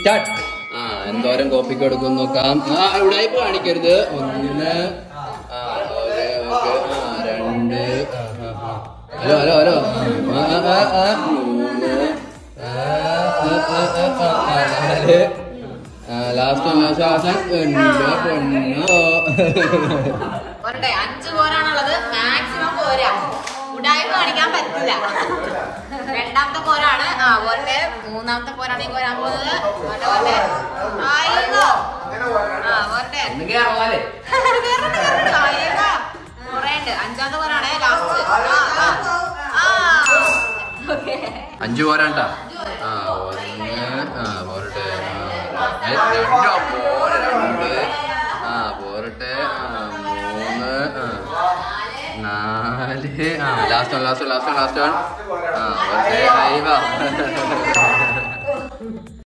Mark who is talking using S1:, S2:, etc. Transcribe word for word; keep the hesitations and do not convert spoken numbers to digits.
S1: Start. ആ എന്തോരം കോപ്പിക്ക് കൊടുക്കും നോക്കാം. ആ ഉടായ്പ കാണിക്കരുത്. ഒന്ന് ആ ഓക്കെ ഓക്കെ ആ രണ്ട് ഹലോ ഹലോ ഹലോ മൂന്ന് നാല് ലാസ്റ്റ് ലാസ്റ്റ് പൊന്നോ.
S2: അഞ്ച് കോരാണുള്ളത്. മാക്സിമം കോരാ, ഉടായ്പ കാണിക്കാൻ പറ്റില്ല. രണ്ടാമത്തെ കോരാണ്. ആ പോരട്ടെ. മൂന്നാമത്തെ കോരാണ് ഈ കോരാൻ പോകുന്നത്. പോരട്ടെ കൊറേണ്ട്. അഞ്ചാമത്തെ കോരാണ് ലാസ്റ്റ്.
S1: അഞ്ചു പോരാണ്ട. ആ ഒന്ന് ആ പോരട്ടെ രണ്ടോ രണ്ട് ആ പോരട്ടെ ആ മൂന്ന് ആ നാല് ആ ലാസ്റ്റ് ലാസ്റ്റ് ലാസ്റ്റ് ലാസ്റ്റ് ആ പോരട്ടെ.